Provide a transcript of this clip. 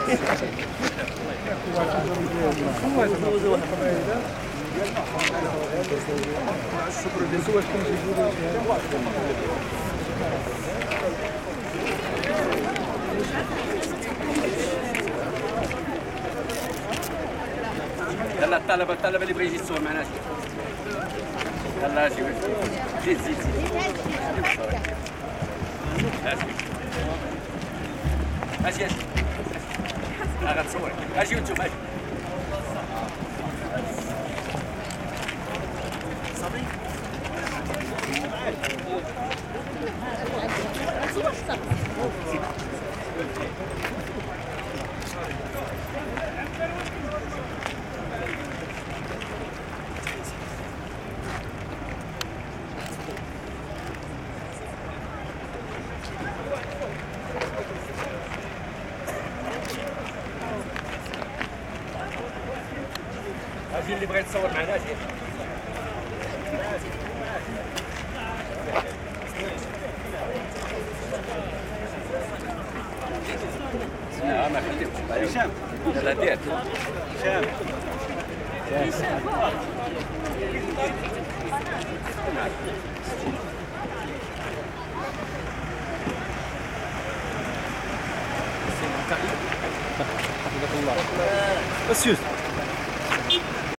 يلا الطلبة اللي بغى يجي يتصور معنا يلا اجي زيد زيد اجي اجي غتصور اجي وانتم اجي صافي اجي اللي بغى يتصور معنا اجي لا ما خليتش هشام يلا دير هشام حفظك الله.